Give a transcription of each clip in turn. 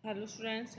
Hello students,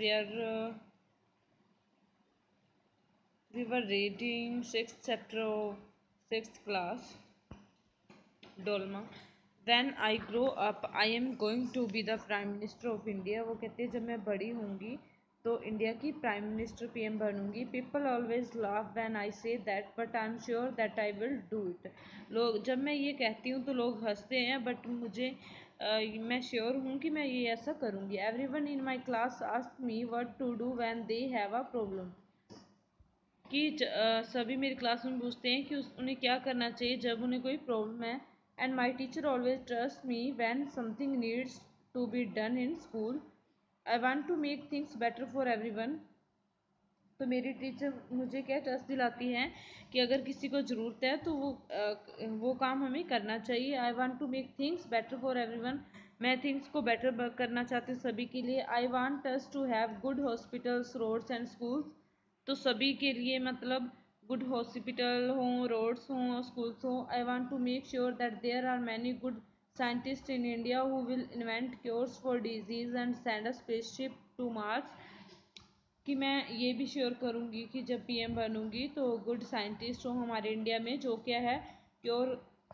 we were reading sixth chapter of sixth class, Dolma. When I grow up, I am going to be the Prime Minister of India. वो कहते हैं जब मैं बड़ी होंगी तो India की प्राइम मिनिस्टर पीएम बनूंगी. People always laugh when I say that but I am sure that I will do it. लोग जब मैं ये कहती हूँ तो लोग हंसते हैं बट मैं श्योर हूँ कि मैं ये ऐसा करूँगी. Everyone in my class ask me what to do when they have a problem. कि सभी मेरी क्लास में पूछते हैं कि उन्हें क्या करना चाहिए जब उन्हें कोई प्रॉब्लम है. And my teacher always trust me when something needs to be done in school. I want to make things better for everyone. तो मेरी टीचर मुझे क्या ट्रस्ट दिलाती हैं कि अगर किसी को ज़रूरत है तो वो काम हमें करना चाहिए. I want to make things better for everyone. मैं थिंग्स को बेटर करना चाहती हूँ सभी के लिए. I want us to have good hospitals, roads and schools. तो सभी के लिए मतलब गुड हॉस्पिटल हों, रोड्स हों, स्कूल्स हों. I want to make sure that there are many good scientist in India who will invent cures for disease and send a spaceship to Mars. कि मैं ये भी श्योर करूँगी कि जब पीएम बनूंगी तो गुड साइंटिस्ट हो हमारे इंडिया में जो क्या है क्योर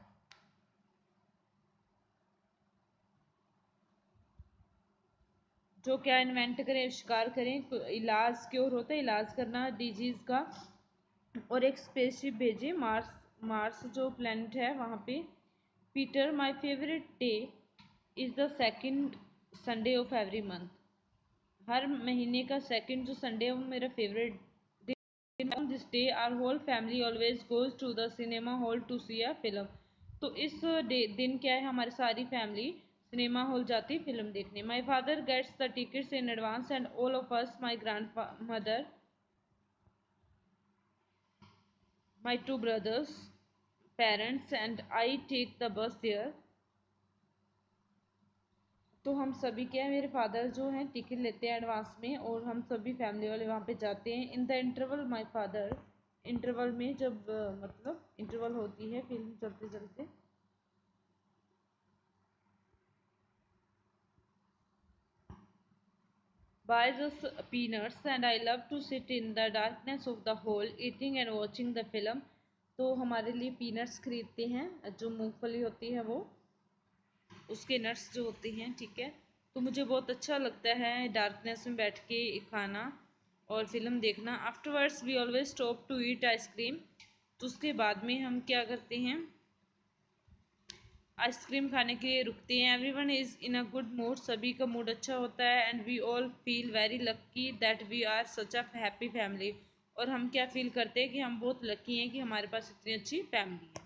जो क्या इन्वेंट करें, आविष्कार करें. इलाज क्योर होता है इलाज करना डिजीज़ का. और एक स्पेसशिप भेजें मार्स. मार्स जो प्लेनेट है वहाँ पे. Peter my favourite day is the second Sunday of every month. हर महीने का सेकंड जो संडे है वो मेरा favourite. On this day our whole family always goes to the cinema hall to see a film. तो इस दिन क्या है हमारी सारी फैमिली सिनेमा हॉल जाती है फिल्म देखने. My father gets the tickets in advance and all of us my grandmother, my two brothers, parents and I take the bus there. तो हम सभी क्या है मेरे फादर जो हैं टिकट लेते हैं एडवांस में और हम सभी फैमिली वाले वहाँ पे जाते हैं. In the interval my father. Interval में जब मतलब इंटरवल होती है फिल्म चलते चलते. buys us peanuts and I love to sit in the darkness of the hall eating and watching the film. तो हमारे लिए पीनट्स खरीदते हैं जो मूंगफली होती है वो उसके नट्स जो होते हैं. ठीक है. तो मुझे बहुत अच्छा लगता है डार्कनेस में बैठ के खाना और फिल्म देखना. Afterwards we always stop to eat ice cream. तो उसके बाद में हम क्या करते हैं आइसक्रीम खाने के लिए रुकते हैं. Everyone is in a good mood. सभी का मूड अच्छा होता है. And we all feel very lucky that we are such a happy family. और हम क्या फील करते हैं कि हम बहुत लकी हैं कि हमारे पास इतनी अच्छी फैमिली है.